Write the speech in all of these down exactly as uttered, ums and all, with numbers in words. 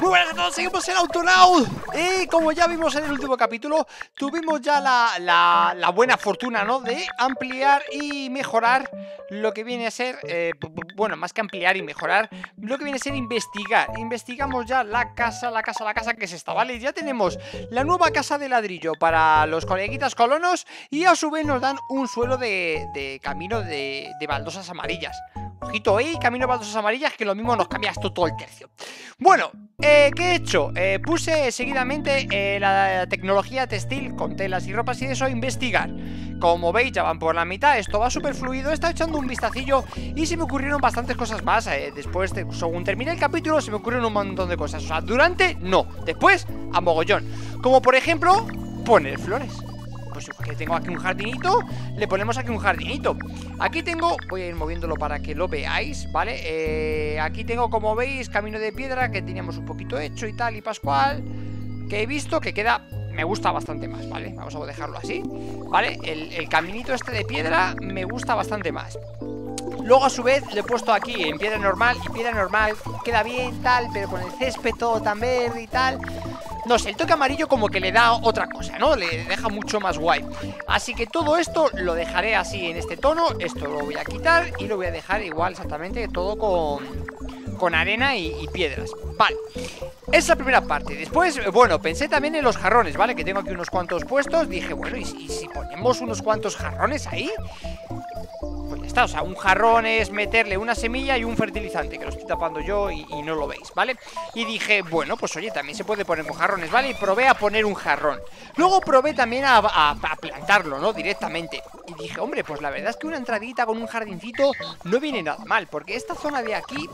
Muy buenas a todos, seguimos en Autonauts. Y como ya vimos en el último capítulo, tuvimos ya la, la, la buena fortuna, ¿no?, de ampliar y mejorar lo que viene a ser, eh, bueno, más que ampliar y mejorar, lo que viene a ser investigar. Investigamos ya la casa, la casa, la casa que es esta, ¿vale? Ya tenemos la nueva casa de ladrillo para los coleguitas colonos y a su vez nos dan un suelo de, de camino de, de baldosas amarillas. Ojito, ¿eh? Camino de baldosas amarillas, que lo mismo nos cambia esto todo el tercio. Bueno, eh, ¿qué he hecho? Eh, puse seguidamente eh, la tecnología textil con telas y ropas y eso a investigar. Como veis, ya van por la mitad, esto va súper fluido. He estado echando un vistacillo y se me ocurrieron bastantes cosas más. eh, Después, de, según terminé el capítulo, se me ocurrieron un montón de cosas. O sea, durante, no, después, a mogollón. Como por ejemplo, poner flores. Pues que tengo aquí un jardinito, le ponemos aquí un jardinito. Aquí tengo, voy a ir moviéndolo para que lo veáis, ¿vale? Eh, aquí tengo, como veis, camino de piedra que teníamos un poquito hecho y tal y pascual, que he visto que queda, me gusta bastante más, ¿vale? Vamos a dejarlo así, ¿vale? El, el caminito este de piedra me gusta bastante más. Luego a su vez le he puesto aquí en piedra normal, y piedra normal queda bien tal, pero con el césped todo tan verde y tal. No sé, el toque amarillo como que le da otra cosa, ¿no? Le deja mucho más guay. Así que todo esto lo dejaré así en este tono. Esto lo voy a quitar y lo voy a dejar igual exactamente todo con, con arena y, y piedras. Vale, esa es la primera parte. Después, bueno, pensé también en los jarrones, ¿vale? Que tengo aquí unos cuantos puestos. Dije, bueno, ¿y si, y si ponemos unos cuantos jarrones ahí? Pues ya está, o sea, un jarrón es meterle una semilla y un fertilizante, que lo estoy tapando yo y, y no lo veis, ¿vale? Y dije, bueno, pues oye, también se puede poner con jarrones, ¿vale? Y probé a poner un jarrón. Luego probé también a, a, a plantarlo, ¿no? Directamente. Y dije, hombre, pues la verdad es que una entradita con un jardincito no viene nada mal, porque esta zona de aquí...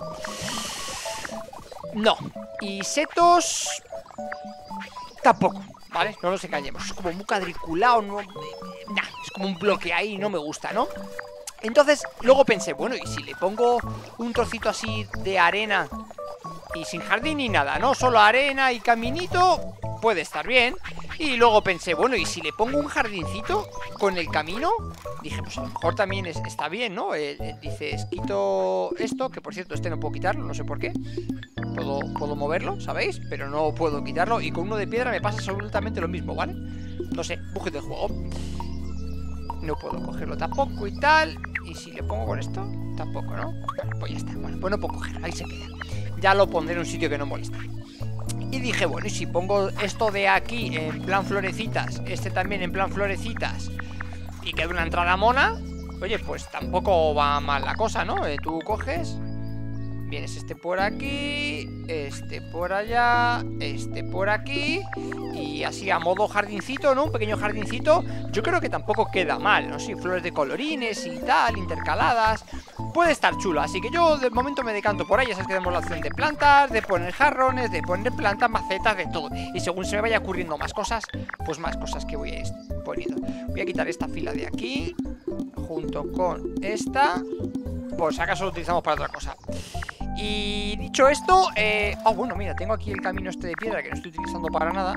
no. Y setos... tampoco, ¿vale? No nos engañemos. Es como muy cuadriculado, no... nah, es como un bloque ahí, no me gusta, ¿no? Entonces, luego pensé, bueno, ¿y si le pongo un trocito así de arena y sin jardín ni nada, ¿no? Solo arena y caminito, puede estar bien. Y luego pensé, bueno, ¿y si le pongo un jardincito con el camino? Dije, pues a lo mejor también es, está bien, ¿no? Eh, eh, dices, quito esto, que por cierto este no puedo quitarlo, no sé por qué. Puedo, puedo moverlo, ¿sabéis? Pero no puedo quitarlo. Y con uno de piedra me pasa absolutamente lo mismo, ¿vale? No sé, bujes del juego. No puedo cogerlo tampoco y tal. Y si le pongo con esto, tampoco, ¿no? Bueno, pues ya está, bueno, pues no puedo cogerlo, ahí se queda. Ya lo pondré en un sitio que no moleste. Y dije, bueno, y si pongo esto de aquí en plan florecitas, este también en plan florecitas, y queda una entrada mona, oye, pues tampoco va mal la cosa, ¿no? Eh, tú coges, vienes este por aquí, este por allá, este por aquí, y así a modo jardincito, ¿no? Un pequeño jardincito. Yo creo que tampoco queda mal, ¿no? Sí, flores de colorines y tal, intercaladas. Puede estar chulo, así que yo de momento me decanto por ahí. Ya sabes que tenemos la opción de plantar, de poner jarrones, de poner plantas, macetas, de todo. Y según se me vaya ocurriendo más cosas, pues más cosas que voy a ir poniendo. Voy a quitar esta fila de aquí junto con esta, por si acaso lo utilizamos para otra cosa. Y dicho esto, eh... oh, bueno, mira, tengo aquí el camino este de piedra que no estoy utilizando para nada.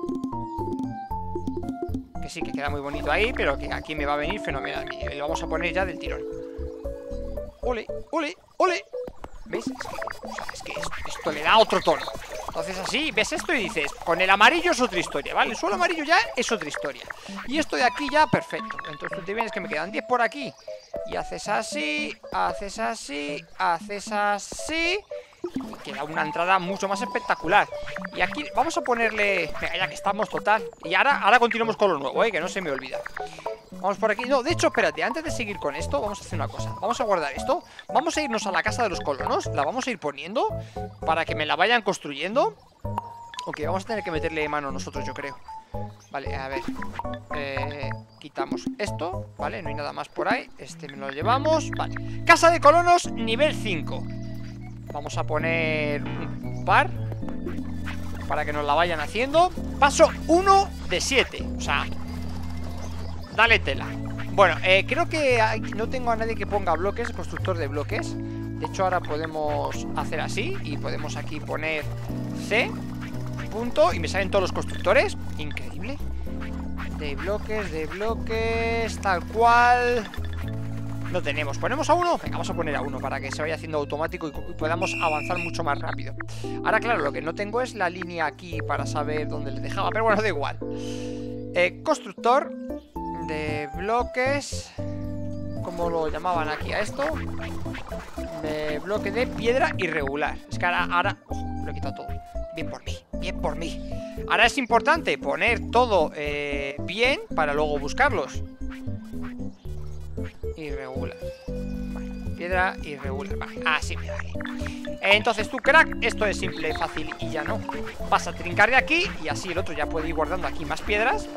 Que sí, que queda muy bonito ahí, pero que aquí me va a venir fenomenal. Y lo vamos a poner ya del tirón. ¡Ole, ole, ole! ¿Veis? Es que, o sea, es que esto, esto le da otro tono. Entonces así, ves esto y dices, con el amarillo es otra historia, ¿vale? El suelo amarillo ya es otra historia. Y esto de aquí ya, perfecto. Entonces tú te vienes que me quedan diez por aquí. Y haces así, haces así, haces así. Y queda una entrada mucho más espectacular. Y aquí vamos a ponerle... venga, ya que estamos, total. Y ahora, ahora continuamos con lo nuevo, ¿eh? Que no se me olvida. Vamos por aquí. No, de hecho, espérate, antes de seguir con esto, vamos a hacer una cosa. Vamos a guardar esto. Vamos a irnos a la casa de los colonos. La vamos a ir poniendo para que me la vayan construyendo. Ok, vamos a tener que meterle mano nosotros, yo creo. Vale, a ver. Eh, quitamos esto, ¿vale? No hay nada más por ahí. Este me lo llevamos. Vale. Casa de colonos, nivel cinco. Vamos a poner un par para que nos la vayan haciendo. Paso uno de siete. O sea, dale tela. Bueno, eh, creo que hay, no tengo a nadie que ponga bloques, constructor de bloques. De hecho, ahora podemos hacer así y podemos aquí poner C, punto, y me salen todos los constructores. Increíble. De bloques, de bloques, tal cual. No tenemos. ¿Ponemos a uno? Venga, vamos a poner a uno para que se vaya haciendo automático y podamos avanzar mucho más rápido. Ahora, claro, lo que no tengo es la línea aquí para saber dónde le dejaba. Pero bueno, da igual. eh, Constructor de bloques. ¿Cómo lo llamaban aquí a esto? De bloque de piedra irregular. Es que ahora, ahora... Ojo, lo he quitado todo. Bien por mí, bien por mí. Ahora es importante poner todo eh, bien para luego buscarlos. Irregular. Vale, piedra irregular. Vale, así me vale. Entonces tú, crack, esto es simple, fácil y ya no. Vas a trincar de aquí y así el otro ya puede ir guardando aquí más piedras.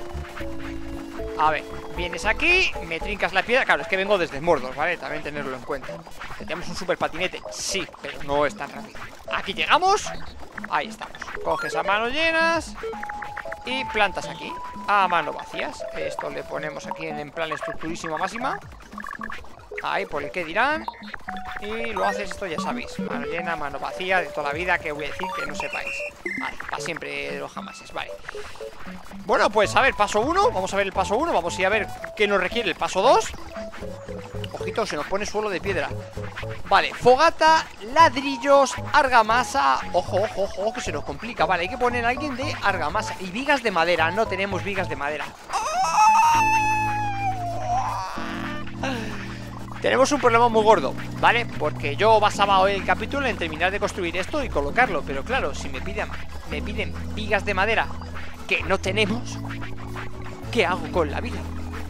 A ver, vienes aquí, me trincas la piedra. Claro, es que vengo desde Mordor, ¿vale? También tenerlo en cuenta. Tenemos un super patinete, sí, pero no es tan rápido. Aquí llegamos. Ahí estamos. Coges a manos llenas y plantas aquí a mano vacías. Esto le ponemos aquí en, en plan estructurísima máxima. Ahí, por el que dirán. Y lo haces esto, ya sabéis. Mano llena, mano vacía, de toda la vida. Que voy a decir que no sepáis. Vale, para siempre de los jamases, vale. Bueno, pues a ver, paso uno. Vamos a ver el paso uno. Vamos a ir a ver qué nos requiere el paso dos. Ojito, se nos pone suelo de piedra. Vale, fogata, ladrillos, argamasa. Ojo, ojo, ojo, que se nos complica. Vale, hay que poner a alguien de argamasa. Y vigas de madera, no tenemos vigas de madera. Tenemos un problema muy gordo, ¿vale? Porque yo basaba hoy el capítulo en terminar de construir esto y colocarlo. Pero claro, si me piden, me piden vigas de madera que no tenemos, ¿qué hago con la vida?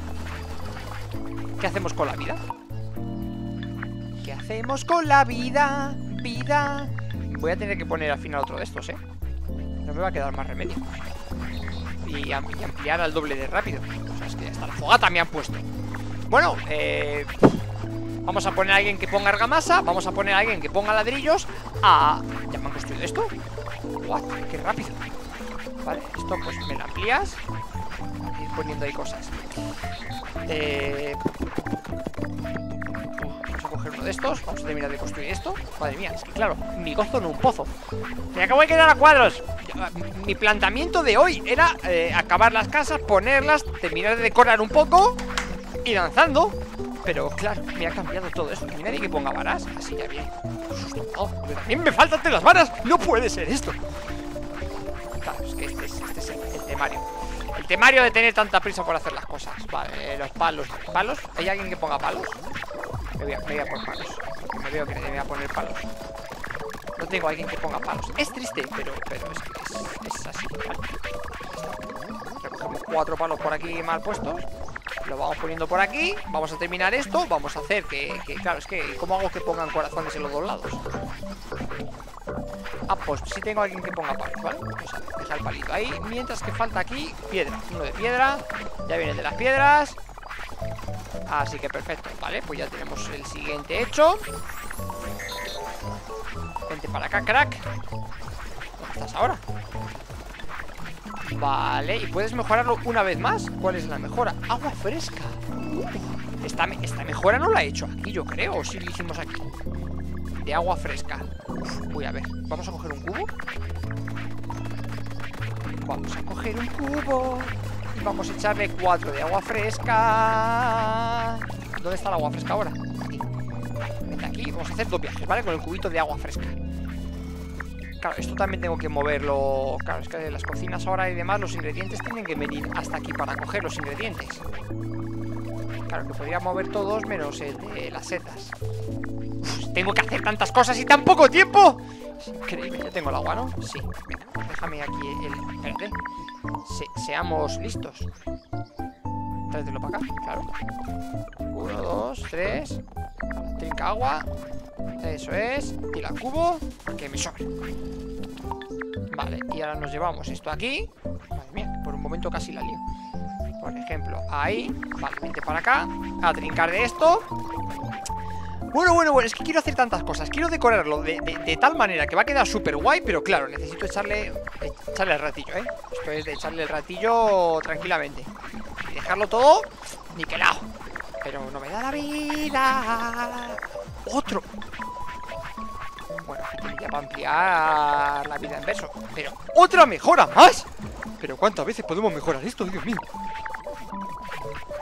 ¿Qué hacemos con la vida? ¿Qué hacemos con la vida? Vida. Voy a tener que poner al final otro de estos, ¿eh? No me va a quedar más remedio. Y, am y ampliar al doble de rápido. O sea, es que hasta la fogata me han puesto. Bueno, eh... vamos a poner a alguien que ponga argamasa. Vamos a poner a alguien que ponga ladrillos. Ah, ¿ya me han construido esto? What, qué rápido. Vale, esto pues me lo amplías. Ir poniendo ahí cosas. Eh... Vamos a coger uno de estos. Vamos a terminar de construir esto. Madre mía, es que claro, mi gozo en un pozo. Me acabo de quedar a cuadros. Mi planteamiento de hoy era eh, acabar las casas, ponerlas, terminar de decorar un poco y lanzando. Pero claro, me ha cambiado todo esto. No hay nadie que ponga varas. Así ya bien. Oh, también me faltan de las varas. No puede ser esto. Claro, es que este es, este es el, el temario. El temario de tener tanta prisa por hacer las cosas. Vale, los palos. ¿Palos? ¿Hay alguien que ponga palos? Me voy a, me voy a poner palos. Me veo que me voy a poner palos. No tengo a alguien que ponga palos. Es triste, pero, pero es que es, es así. Vale. Recogemos cuatro palos por aquí mal puestos. Lo vamos poniendo por aquí. Vamos a terminar esto. Vamos a hacer que, que claro, es que ¿cómo hago que pongan corazones en los dos lados? Ah, pues sí tengo a alguien que ponga palos, ¿vale? Pues a ver, deja el palito ahí. Mientras que falta aquí piedra. Uno de piedra. Ya viene de las piedras. Así que perfecto, vale. Pues ya tenemos el siguiente hecho. Vente para acá, crack. ¿Dónde estás ahora? Vale, y puedes mejorarlo una vez más. ¿Cuál es la mejora? Agua fresca. uh, esta, esta mejora no la he hecho aquí, yo creo. O sí lo hicimos aquí. De agua fresca. Uf, voy a ver, vamos a coger un cubo. Vamos a coger un cubo y vamos a echarle cuatro de agua fresca. ¿Dónde está el agua fresca ahora? Aquí. Vente aquí, vamos a hacer dos viajes, ¿vale? Con el cubito de agua fresca. Claro, esto también tengo que moverlo. Claro, es que en las cocinas ahora y demás los ingredientes tienen que venir hasta aquí para coger los ingredientes. Claro, que podría mover todos menos el de las setas. Uf, tengo que hacer tantas cosas y tan poco tiempo. Es increíble, ya tengo el agua, ¿no? Sí, venga, pues déjame aquí el... Espérate. Se, seamos listos. Tráetelo para acá, claro. Uno, dos, tres. Trinca agua. Eso es. Tira el cubo. Que me sobre. Vale, y ahora nos llevamos esto aquí. Madre mía, por un momento casi la lío. Por ejemplo, ahí. Vale, vente para acá. A trincar de esto. Bueno, bueno, bueno, es que quiero hacer tantas cosas. Quiero decorarlo de, de, de tal manera que va a quedar súper guay. Pero claro, necesito echarle Echarle el ratillo, ¿eh? Esto es de echarle el ratillo tranquilamente y dejarlo todo niquelado. Pero no me da la vida. Otro. Bueno, aquí tiene ya para ampliar la vida en verso. Pero otra mejora más. Pero ¿cuántas veces podemos mejorar esto, Dios mío? A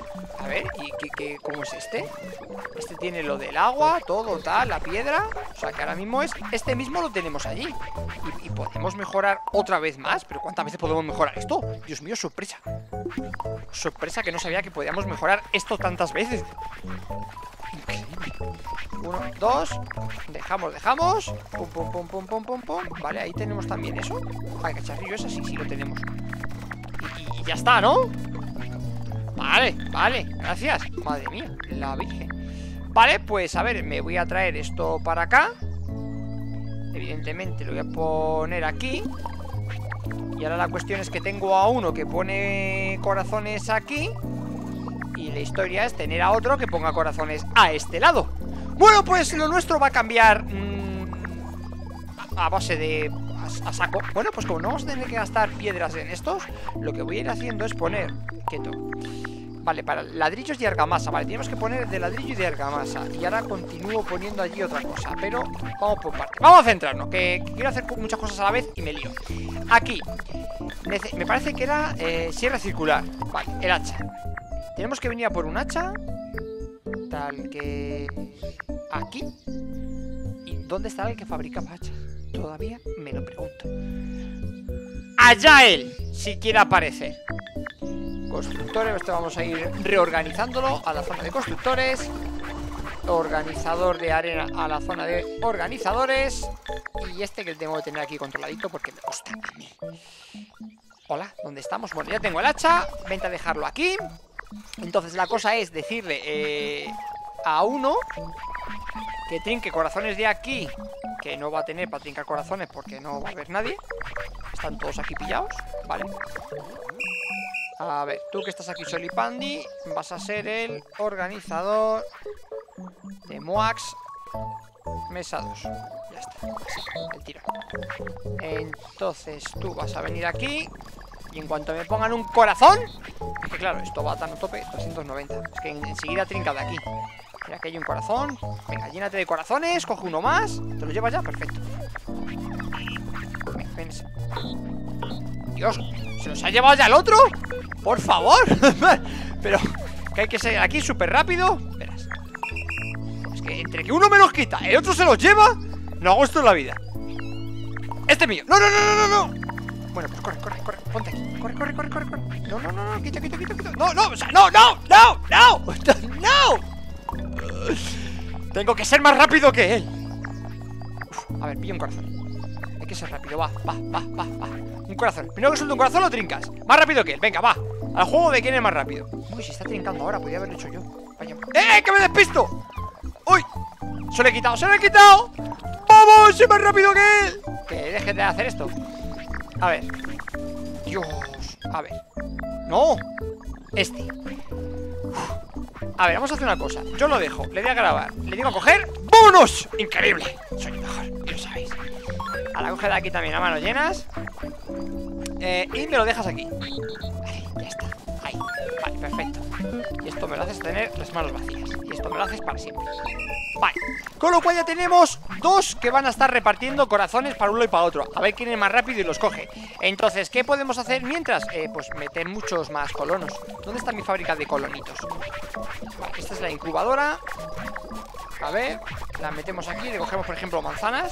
ver, ¿y qué, qué, cómo es este? Este tiene lo del agua, todo tal, la piedra. O sea que ahora mismo es, este mismo lo tenemos allí. Y, y podemos mejorar otra vez más. Pero ¿cuántas veces podemos mejorar esto? Dios mío, sorpresa. Sorpresa, que no sabía que podíamos mejorar esto tantas veces. Increíble. Uno, dos. Dejamos, dejamos. Pum, pum, pum, pum, pum, pum, pum. Vale, ahí tenemos también eso. Ay, cacharrillo, ese sí, sí lo tenemos. Y, y ya está, ¿no? Vale, vale, gracias. Madre mía, la virgen. Vale, pues a ver, me voy a traer esto para acá. Evidentemente lo voy a poner aquí. Y ahora la cuestión es que tengo a uno que pone corazones aquí. Y la historia es tener a otro que ponga corazones a este lado. Bueno, pues lo nuestro va a cambiar mmm, a, a base de... A, a saco. Bueno, pues como no vamos a tener que gastar piedras en estos, lo que voy a ir haciendo es poner... Quieto. Vale, para ladrillos y argamasa. Vale, tenemos que poner de ladrillo y de argamasa. Y ahora continúo poniendo allí otra cosa. Pero vamos por partes. Vamos a centrarnos, que, que quiero hacer muchas cosas a la vez y me lío. Aquí me parece que era eh, sierra circular. Vale, el hacha. Tenemos que venir a por un hacha. Tal que... Aquí. ¿Y dónde estará el que fabricaba hachas? Todavía me lo pregunto. Allá él, si quiere aparecer. Constructores, esto vamos a ir reorganizándolo a la zona de constructores. Organizador de arena a la zona de organizadores. Y este que tengo que tener aquí controladito porque me gusta a mí. Hola, ¿dónde estamos? Bueno, ya tengo el hacha. Vente a dejarlo aquí. Entonces la cosa es decirle eh, a uno que trinque corazones de aquí, que no va a tener para trincar corazones porque no va a haber nadie. Están todos aquí pillados, ¿vale? A ver, tú que estás aquí Solipandi, vas a ser el organizador de Moax Mesa dos. Ya está, así, el tiro. Entonces tú vas a venir aquí. Y en cuanto me pongan un corazón, es que claro, esto va tan a tope, doscientos noventa. Es que enseguida trinca de aquí. Mira que hay un corazón. Venga, llénate de corazones, coge uno más. ¿Te lo llevas ya? Perfecto. Venga, ven. Dios, ¿se los ha llevado ya el otro? Por favor. Pero que hay que ser aquí súper rápido. Verás. Es que entre que uno me los quita y el otro se los lleva, no hago esto en la vida. Este es mío. No, no, no, no, no, no. Bueno, pues corre, corre, corre, ponte aquí. Corre, corre, corre, corre, corre. No, no, no, no, quita, quita, quita, quita. No, no, o sea, no, no, no, no. No. Tengo que ser más rápido que él. Uf, a ver, pilla un corazón. Hay que ser rápido, va, va, va, va, va. Un corazón. Primero que suelte un corazón lo trincas. Más rápido que él, venga, va. Al juego de quién es más rápido. Uy, se está trincando ahora, podría haberlo hecho yo. Vaya. ¡Eh, que me despisto! ¡Uy! Se lo he quitado, se lo he quitado. ¡Vamos! ¡Soy más rápido que él! Que deje de hacer esto. A ver. Dios. A ver. No. Este. Uf. A ver, vamos a hacer una cosa. Yo lo dejo, le voy a grabar. Le digo a coger. ¡Vámonos! Increíble. Soy el mejor, y lo sabéis. Ahora coge de aquí también a manos llenas. Eh, y me lo dejas aquí. Vale, ya está. Ahí. Vale, perfecto. Y esto me lo haces tener las manos vacías. Y esto me lo haces para siempre. Vale. Con lo cual ya tenemos dos que van a estar repartiendo corazones para uno y para otro. A ver quién es más rápido y los coge. Entonces, ¿qué podemos hacer mientras? Eh, pues meter muchos más colonos. ¿Dónde está mi fábrica de colonitos? Vale, esta es la incubadora. A ver, la metemos aquí. Le cogemos, por ejemplo, manzanas.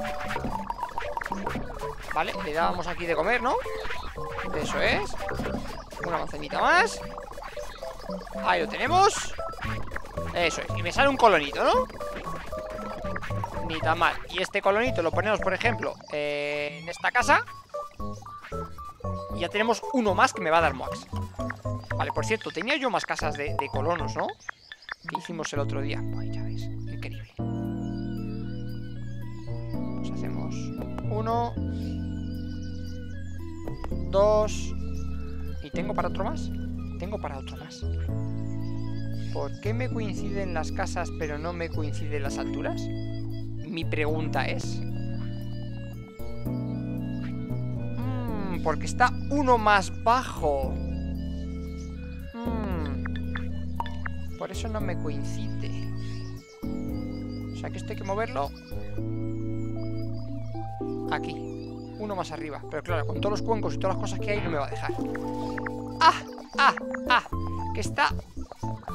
Vale, le dábamos aquí de comer, ¿no? Eso es. Una manzanita más. Ahí lo tenemos. Eso es, y me sale un colonito, ¿no? Ni tan mal. Y este colonito lo ponemos, por ejemplo, eh, en esta casa. Y ya tenemos uno más que me va a dar Moax. Vale, por cierto, tenía yo más casas de, de colonos, ¿no? Que hicimos el otro día. Ay, ya ves, increíble. Pues hacemos uno, dos. ¿Y tengo para otro más? Tengo para otro más. ¿Por qué me coinciden las casas pero no me coinciden las alturas? Mi pregunta es... Mm, porque está uno más bajo. Mm, por eso no me coincide. O sea que esto hay que moverlo aquí. Uno más arriba. Pero claro, con todos los cuencos y todas las cosas que hay no me va a dejar. ¡Ah! ¡Ah! ¡Ah! Que está...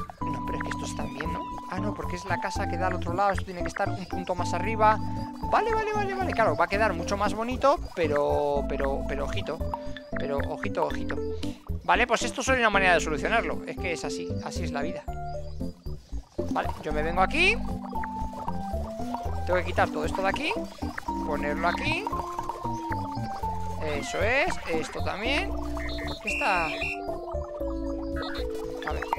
Estos están bien, ¿no? Ah, no, porque es la casa que da al otro lado. Esto tiene que estar un punto más arriba. Vale, vale, vale, vale. Claro, va a quedar mucho más bonito, pero, pero, pero, ojito. Pero, ojito, ojito. Vale, pues esto es una manera de solucionarlo. Es que es así, así es la vida. Vale, yo me vengo aquí. Tengo que quitar todo esto de aquí, ponerlo aquí. Eso es, esto también. ¿Qué está? A ver.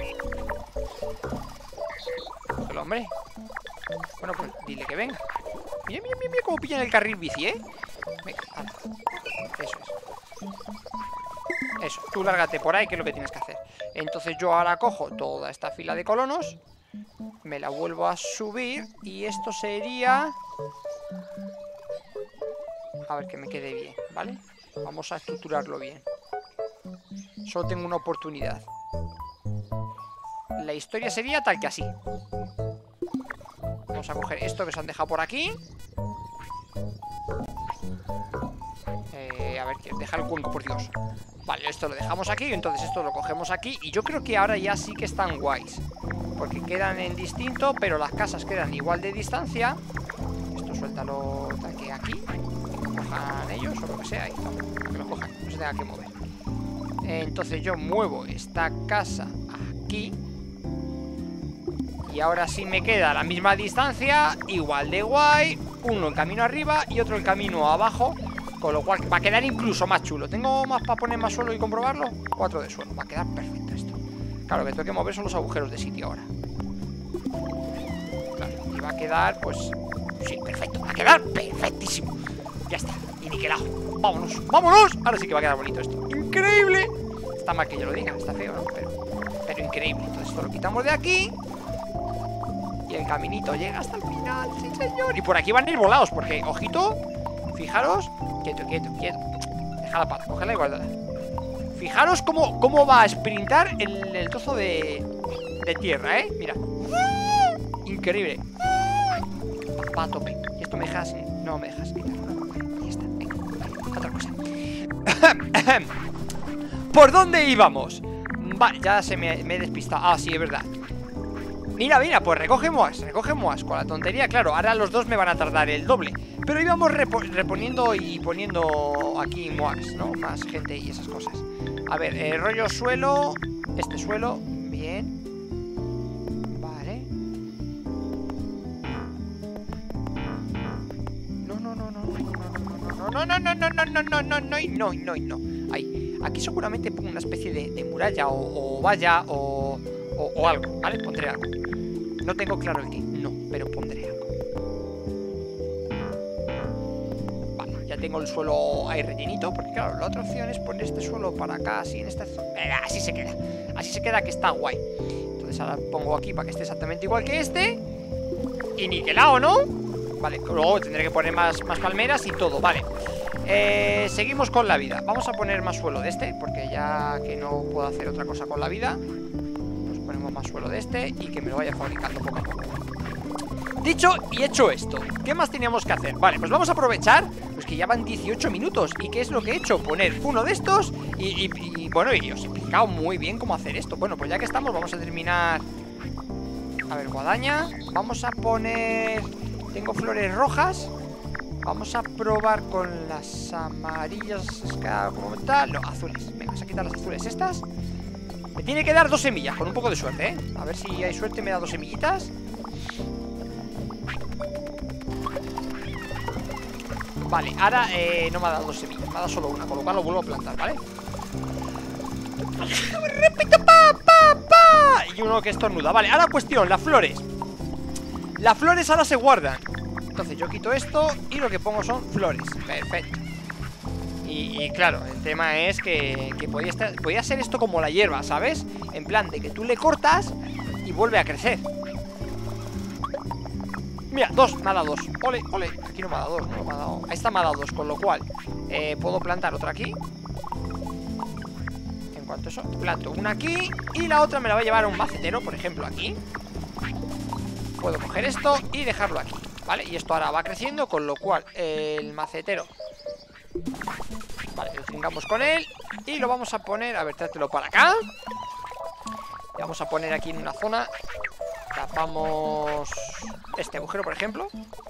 Cógelo, hombre. Bueno, pues dile que venga. Mira, mira, mira, mira cómo pillan el carril bici, ¿eh? Venga, anda. Eso es. Eso, tú lárgate por ahí, que es lo que tienes que hacer. Entonces yo ahora cojo toda esta fila de colonos, me la vuelvo a subir, y esto sería... A ver que me quede bien, ¿vale? Vamos a estructurarlo bien. Solo tengo una oportunidad. La historia sería tal que así. Vamos a coger esto que se han dejado por aquí. Eh, a ver, deja el cuenco, por Dios. Vale, esto lo dejamos aquí. Entonces esto lo cogemos aquí. Y yo creo que ahora ya sí que están guays, porque quedan en distinto, pero las casas quedan igual de distancia. Esto suéltalo que aquí, que cojan ellos o lo que sea. Y no, que lo cojan, no se tenga que mover. Entonces yo muevo esta casa aquí. Y ahora sí me queda a la misma distancia, igual de guay. Uno en camino arriba y otro en camino abajo, con lo cual va a quedar incluso más chulo. ¿Tengo más para poner más suelo y comprobarlo? Cuatro de suelo, va a quedar perfecto esto. Claro, que tengo que mover son los agujeros de sitio ahora. Claro, y va a quedar, pues... Sí, perfecto, va a quedar perfectísimo. Ya está, y niquelado. Vámonos, vámonos. Ahora sí que va a quedar bonito esto. ¡Increíble! Está mal que yo lo diga, está feo, ¿no? Pero, pero increíble. Entonces esto lo quitamos de aquí. Y el caminito llega hasta el final, sí señor. Y por aquí van a ir volados, porque, ojito, fijaros. Quieto, quieto, quieto. Déjala para, cógela y guárdala. Fijaros cómo, cómo va a sprintar el, el trozo de, de tierra, ¿eh? Mira. Increíble. Va a tope. Y esto me dejas... No me dejas quitarlo, ¿no? Ahí está, venga, vale, otra cosa. ¿Por dónde íbamos? Vale, ya se me, me he despistado. Ah, sí, es verdad. Mira, mira, pues recoge Moas, recoge Moas. Con la tontería, claro, ahora los dos me van a tardar el doble. Pero íbamos repo reponiendo y poniendo aquí Moas, ¿no? Más gente y esas cosas. A ver, eh, rollo suelo. Este suelo, bien. Vale. No, no, no, no, no, no, no, no, no, no, no, no, no, no, no, no, no. Ahí, aquí seguramente pongo una especie de, de muralla o, o valla o, o, o algo, ¿vale? Pondré algo. No tengo claro el qué, no, pero pondré algo. Vale, ya tengo el suelo ahí rellenito, porque claro, la otra opción es poner este suelo para acá, así en esta zona. Eh, así se queda, así se queda, que está guay. Entonces ahora pongo aquí para que esté exactamente igual que este. Y niquelado, ¿no? Vale, luego tendré que poner más, más palmeras y todo, vale. eh, Seguimos con la vida. Vamos a poner más suelo de este, porque ya que no puedo hacer otra cosa con la vida, ponemos más suelo de este y que me lo vaya fabricando poco a poco. Dicho y hecho esto, ¿qué más teníamos que hacer? Vale, pues vamos a aprovechar, pues que ya van dieciocho minutos. ¿Y qué es lo que he hecho? Poner uno de estos y, y, y bueno, y os he explicado muy bien cómo hacer esto. Bueno, pues ya que estamos, vamos a terminar. A ver, guadaña. Vamos a poner... Tengo flores rojas. Vamos a probar con las amarillas, como tal. No, azules. Venga, vamos a quitar las azules estas. Me tiene que dar dos semillas, con un poco de suerte, ¿eh? A ver si hay suerte, me da dos semillitas. Vale, ahora eh, no me ha dado dos semillas, me ha dado solo una, con lo cual lo vuelvo a plantar, ¿vale? Repito, pa, pa, pa. Y uno que estornuda, vale, ahora cuestión, las flores. Las flores ahora se guardan. Entonces yo quito esto y lo que pongo son flores. Perfecto. Y, y claro, el tema es que, que podía, estar, podía ser esto como la hierba, ¿sabes? En plan de que tú le cortas y vuelve a crecer. Mira, dos, me ha dado dos. Ole, ole, aquí no me ha dado dos, no me ha dado. Ahí está, me ha dado dos, con lo cual eh, puedo plantar otra aquí. En cuanto a eso, planto una aquí y la otra me la va a llevar a un macetero, por ejemplo, aquí. Puedo coger esto y dejarlo aquí, ¿vale? Y esto ahora va creciendo, con lo cual eh, el macetero, vale, lo tengamos con él. Y lo vamos a poner, a ver, trátelo para acá. Y vamos a poner aquí en una zona Tapamos este agujero, por ejemplo.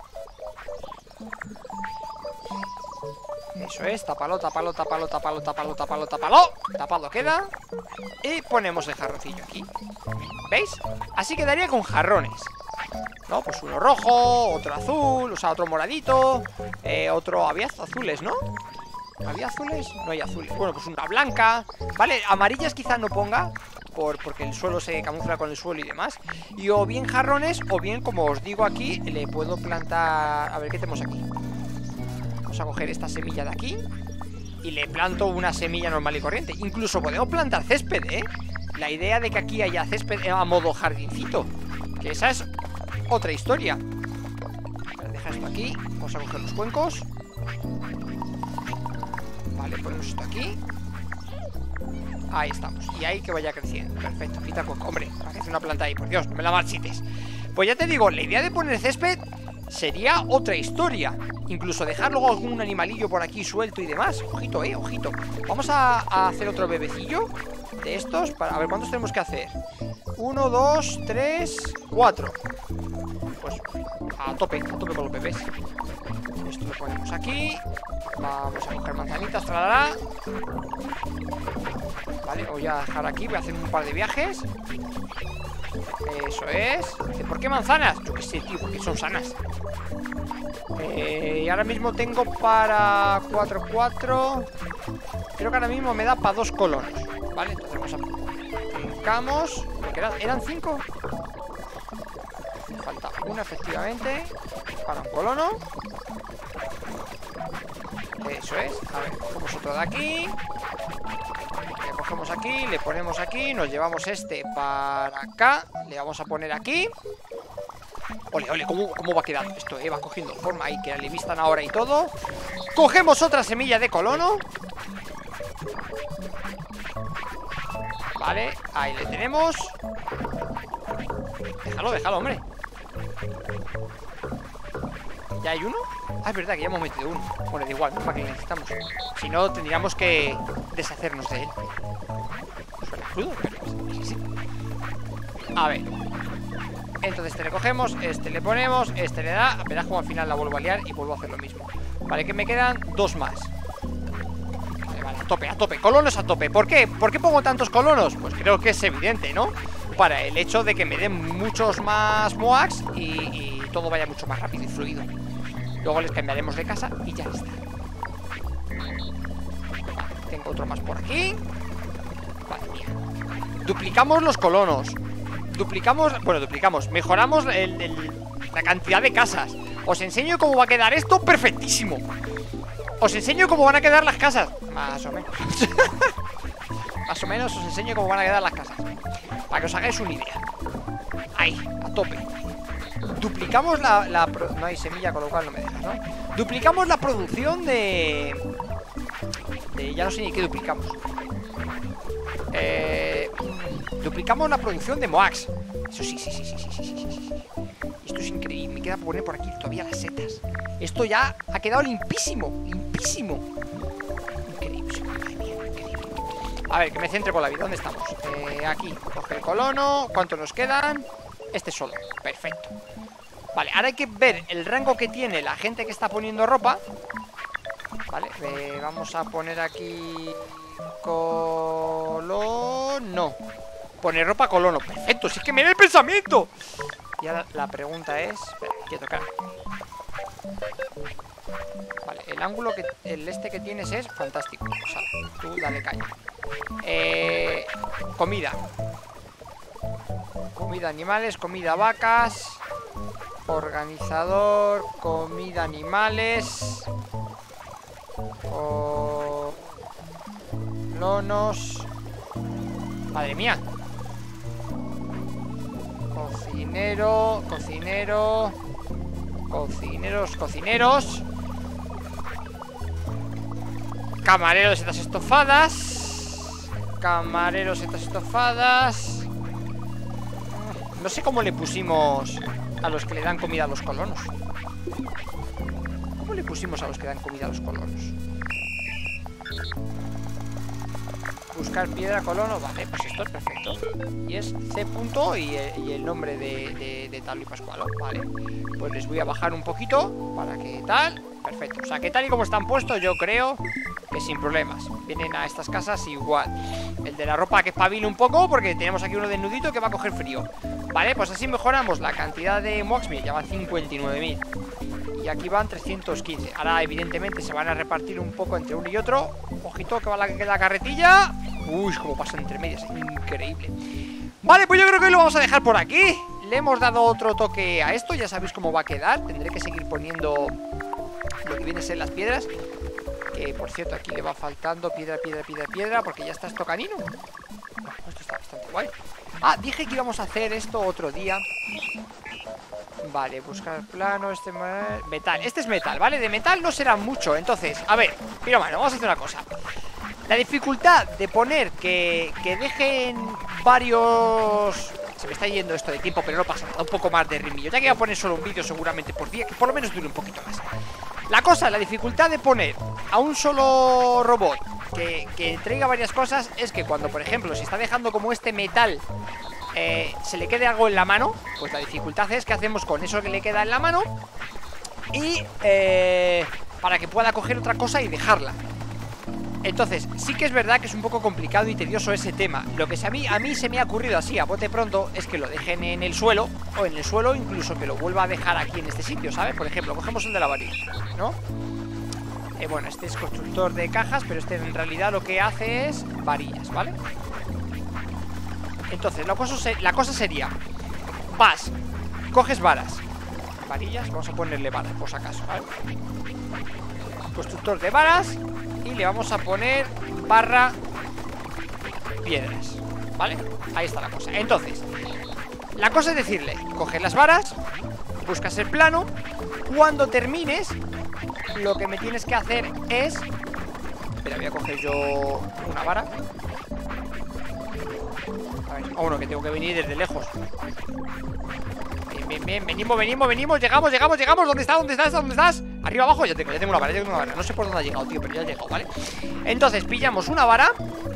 Eso es, tápalo, tápalo, tápalo, tápalo, tápalo, tápalo, tápalo. Tapado queda. Y ponemos el jarroncillo aquí. ¿Veis? Así quedaría con jarrones, ¿no? Pues uno rojo, otro azul, o sea, otro moradito, eh, otro... Había azules, ¿no? ¿Había azules? No hay azules. Bueno, pues una blanca. Vale, amarillas quizás no ponga por, porque el suelo se camufla con el suelo y demás. Y o bien jarrones, o bien, como os digo aquí, le puedo plantar... A ver, ¿qué tenemos aquí? Vamos a coger esta semilla de aquí y le planto una semilla normal y corriente. Incluso podemos plantar césped, ¿eh? La idea de que aquí haya césped a modo jardincito, que esa es otra historia. Deja esto aquí. Vamos a coger los cuencos. Vale, ponemos esto aquí. Ahí estamos. Y ahí que vaya creciendo. Perfecto, quita el cuenco. Hombre, parece una planta ahí, por Dios, no me la marchites. Pues ya te digo, la idea de poner césped sería otra historia. Incluso dejar luego algún animalillo por aquí suelto y demás. Ojito, eh, ojito. Vamos a, a hacer otro bebecillo de estos para... A ver, ¿cuántos tenemos que hacer? Uno, dos, tres, cuatro. Pues a tope, a tope con los bebés. Esto lo ponemos aquí. Vamos a coger manzanitas, tralará. Vale, voy a dejar aquí. Voy a hacer un par de viajes. Eso es. ¿Por qué manzanas? Yo qué sé, tío, porque son sanas. Eh, y ahora mismo tengo para cuatro, cuatro. Creo que ahora mismo me da para dos colonos. Vale, entonces vamos a... Brincamos. ¿Eran cinco? Me falta una, efectivamente. Para un colono. Eso es. A ver, cogemos otro de aquí. Le cogemos aquí, le ponemos aquí. Nos llevamos este para acá. Le vamos a poner aquí. Ole, ole, ¿cómo, cómo va quedando esto? Eh? Va cogiendo forma ahí, que le vistan ahora y todo. Cogemos otra semilla de colono. Vale, ahí le tenemos. Déjalo, déjalo, hombre. ¿Ya hay uno? Ah, es verdad que ya hemos metido uno. Bueno, da igual, no para qué necesitamos. Si no, tendríamos que deshacernos de él. Suena crudo, pero sí, sí. A ver. Entonces este le cogemos, este le ponemos, este le da. Verás como al final la vuelvo a liar y vuelvo a hacer lo mismo. Vale, que me quedan dos más. Vale, vale, a tope, a tope, colonos a tope. ¿Por qué? ¿Por qué pongo tantos colonos? Pues creo que es evidente, ¿no? Para el hecho de que me den muchos más moax y, y todo vaya mucho más rápido y fluido. Luego les cambiaremos de casa y ya está. Vale, tengo otro más por aquí. Vale, mira. Duplicamos los colonos. Duplicamos, bueno, duplicamos, mejoramos el, el, la cantidad de casas. Os enseño cómo va a quedar esto perfectísimo. Os enseño cómo van a quedar las casas. Más o menos. Más o menos os enseño cómo van a quedar las casas, para que os hagáis una idea. Ahí, a tope. Duplicamos la, la no hay semilla, con lo cual no me dejas, ¿no? Duplicamos la producción de... de ya no sé ni qué duplicamos. Eh... Duplicamos la producción de moax. Eso sí, sí, sí, sí, sí, sí, sí, sí, sí. Esto es increíble. Me queda por poner por aquí todavía las setas. Esto ya ha quedado limpísimo. Limpísimo. Increíble. Madre mía, increíble. A ver, que me centre con la vida. ¿Dónde estamos? Eh, aquí. Coge el colono. ¿Cuántos nos quedan? Este solo. Perfecto. Vale, ahora hay que ver el rango que tiene la gente que está poniendo ropa. Vale, eh, vamos a poner aquí... Colono. No. Poner ropa colono. Perfecto, si es que me da el pensamiento. Y ahora la pregunta es... Espera, quiero tocar. Vale, el ángulo que... El este que tienes es fantástico. O sea, tú dale caña. Eh... Comida. Comida animales, comida vacas. Organizador. Comida animales. O... Colonos. Madre mía. Cocinero, cocinero. Cocineros, cocineros. Camarero de setas estofadas. Camarero de setas estofadas. No sé cómo le pusimos a los que le dan comida a los colonos. ¿Cómo le pusimos a los que dan comida a los colonos? buscar piedra colono. Vale, pues esto es perfecto. Y es C punto y el, y el nombre de, de, de tal y Pascualo. Vale, pues les voy a bajar un poquito para que tal. Perfecto, o sea que tal y como están puestos yo creo que sin problemas. Vienen a estas casas igual. El de la ropa que espabile un poco porque tenemos aquí uno desnudito que va a coger frío. Vale, pues así mejoramos la cantidad de Moxmir. Ya van cincuenta y nueve mil. Y aquí van trescientos quince. Ahora evidentemente se van a repartir un poco entre uno y otro. Ojito que va la, la carretilla. Uy, como pasa entre medias, increíble. Vale, pues yo creo que hoy lo vamos a dejar por aquí. Le hemos dado otro toque a esto. Ya sabéis cómo va a quedar. Tendré que seguir poniendo lo que viene a ser las piedras. Que por cierto aquí le va faltando piedra, piedra, piedra, piedra. Porque ya está esto canino. No, esto está bastante guay. Ah, dije que íbamos a hacer esto otro día. Vale, buscar plano, este metal. Este es metal, ¿vale? De metal no será mucho. Entonces, a ver, piromano, vamos a hacer una cosa. La dificultad de poner que, que dejen varios... Se me está yendo esto de tiempo, pero no pasa nada. Un poco más de rimillo. Ya que voy a poner solo un vídeo seguramente por día, que por lo menos dure un poquito más. La cosa, la dificultad de poner a un solo robot que, que traiga varias cosas es que cuando, por ejemplo, si está dejando como este metal... Eh, se le quede algo en la mano, pues la dificultad es que hacemos con eso que le queda en la mano y eh, para que pueda coger otra cosa y dejarla. Entonces, sí que es verdad que es un poco complicado y tedioso ese tema. Lo que a mí, a mí se me ha ocurrido así a bote pronto es que lo dejen en el suelo, o en el suelo incluso que lo vuelva a dejar aquí en este sitio, ¿sabes? Por ejemplo, cogemos el de la varilla, ¿no? Eh, bueno, este es constructor de cajas, pero este en realidad lo que hace es varillas, ¿vale? Entonces, la cosa, la cosa sería: vas, coges varas, varillas, vamos a ponerle varas por si acaso, ¿vale? Constructor de varas. Y le vamos a poner barra piedras, ¿vale? Ahí está la cosa. Entonces, la cosa es decirle: coges las varas, buscas el plano. Cuando termines, lo que me tienes que hacer es... Espera, voy a coger yo una vara. A ver, oh, no, que tengo que venir desde lejos. Bien, bien, bien, venimos, venimos, venimos. Llegamos, llegamos, llegamos. ¿Dónde estás? ¿Dónde estás? ¿Dónde estás? Arriba, abajo, ya tengo, ya tengo una vara, ya tengo una vara. No sé por dónde ha llegado, tío, pero ya ha llegado, ¿vale? Entonces, pillamos una vara.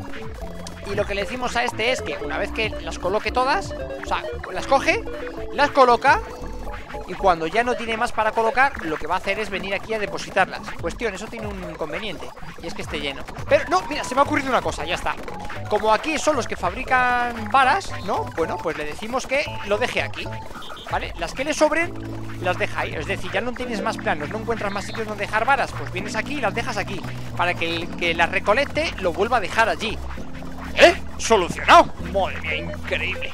Y lo que le decimos a este es que una vez que las coloque todas, o sea, las coge, las coloca. Y cuando ya no tiene más para colocar, lo que va a hacer es venir aquí a depositarlas. Cuestión, eso tiene un inconveniente, y es que esté lleno. Pero, no, mira, se me ha ocurrido una cosa, ya está. Como aquí son los que fabrican varas, ¿no? Bueno, pues le decimos que lo deje aquí, ¿vale? Las que le sobren, las deja ahí. Es decir, ya no tienes más planos, no encuentras más sitios donde dejar varas, pues vienes aquí y las dejas aquí, para que el que las recolecte lo vuelva a dejar allí. ¿Eh? ¡Solucionado! Madre mía, increíble.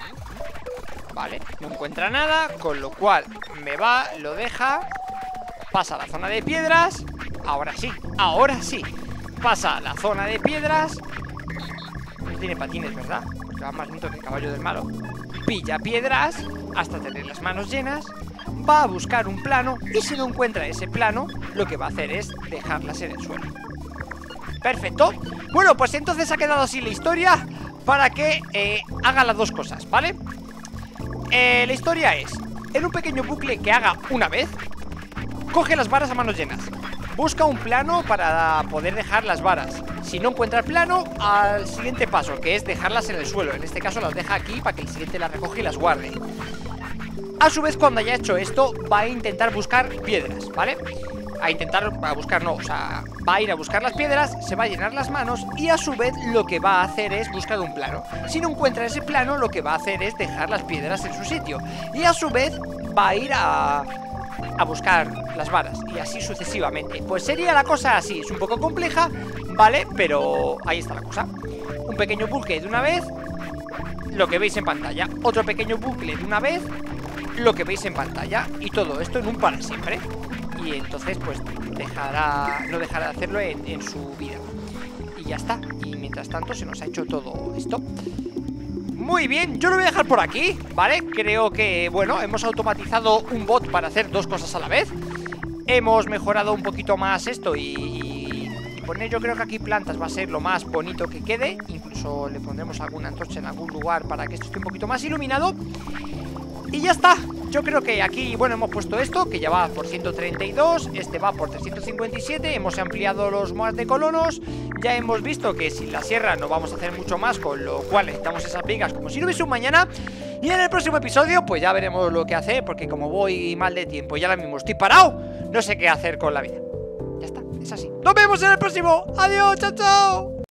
Vale, no encuentra nada, con lo cual me va, lo deja, pasa a la zona de piedras. Ahora sí, ahora sí. Pasa a la zona de piedras. No tiene patines, ¿verdad? Porque va más lento que el caballo del malo. Pilla piedras hasta tener las manos llenas. Va a buscar un plano y si no encuentra ese plano, lo que va a hacer es dejarlas en el suelo. Perfecto. Bueno, pues entonces ha quedado así la historia para que eh, haga las dos cosas, ¿vale? Eh, la historia es, en un pequeño bucle que haga una vez, coge las varas a manos llenas, busca un plano para poder dejar las varas. Si no encuentra el plano, al siguiente paso, que es dejarlas en el suelo. En este caso las deja aquí para que el siguiente las recoge y las guarde. A su vez, cuando haya hecho esto, va a intentar buscar piedras, ¿vale? A intentar, a buscar no, o sea, va a ir a buscar las piedras, se va a llenar las manos y a su vez lo que va a hacer es buscar un plano. Si no encuentra ese plano, lo que va a hacer es dejar las piedras en su sitio. Y a su vez va a ir a, a buscar las varas y así sucesivamente. Pues sería la cosa así, es un poco compleja, ¿vale? Pero ahí está la cosa. Un pequeño bucle de una vez, lo que veis en pantalla. Otro pequeño bucle de una vez, lo que veis en pantalla. Y todo esto en un para siempre. Y entonces pues dejará, no dejará de hacerlo en, en su vida. Y ya está. Y mientras tanto se nos ha hecho todo esto. Muy bien, yo lo voy a dejar por aquí, ¿vale? Creo que, bueno, hemos automatizado un bot para hacer dos cosas a la vez. Hemos mejorado un poquito más esto y, y poner, yo creo que aquí plantas va a ser lo más bonito que quede. Incluso le pondremos alguna antorcha en algún lugar para que esto esté un poquito más iluminado. Y ya está. Yo creo que aquí, bueno, hemos puesto esto, que ya va por ciento treinta y dos, este va por trescientos cincuenta y siete, hemos ampliado los mods de colonos Ya hemos visto que sin la sierra no vamos a hacer mucho más, con lo cual necesitamos esas vigas como si no hubiese un mañana. Y en el próximo episodio pues ya veremos lo que hacer, porque como voy mal de tiempo y ahora mismo estoy parado, no sé qué hacer con la vida. Ya está, es así. Nos vemos en el próximo. Adiós, chao, chao.